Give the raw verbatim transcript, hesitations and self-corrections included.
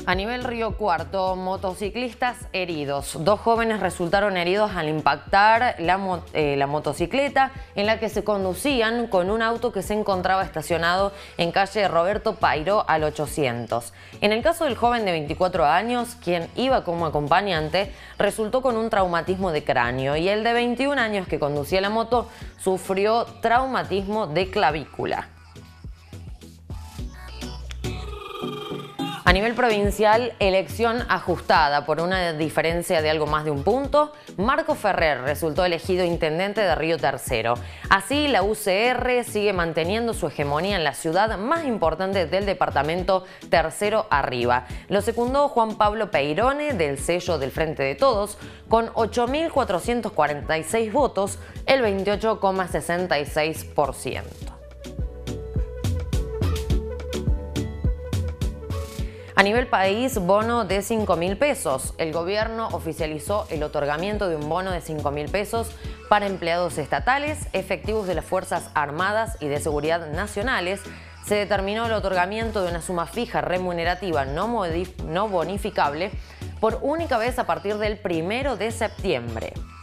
A nivel Río Cuarto, motociclistas heridos. Dos jóvenes resultaron heridos al impactar la, mo eh, la motocicleta en la que se conducían con un auto que se encontraba estacionado en calle Roberto Pairó al ochocientos. En el caso del joven de veinticuatro años, quien iba como acompañante, resultó con un traumatismo de cráneo, y el de veintiún años que conducía la moto sufrió traumatismo de clavícula. A nivel provincial, elección ajustada por una diferencia de algo más de un punto. Marco Ferrer resultó elegido intendente de Río Tercero. Así, la U C R sigue manteniendo su hegemonía en la ciudad más importante del departamento Tercero Arriba. Lo secundó Juan Pablo Peirone, del sello del Frente de Todos, con ocho mil cuatrocientos cuarenta y seis votos, el veintiocho coma sesenta y seis por ciento. A nivel país, bono de cinco mil pesos. El gobierno oficializó el otorgamiento de un bono de cinco mil pesos para empleados estatales, efectivos de las Fuerzas Armadas y de Seguridad Nacionales. Se determinó el otorgamiento de una suma fija remunerativa no, no bonificable por única vez a partir del primero de septiembre.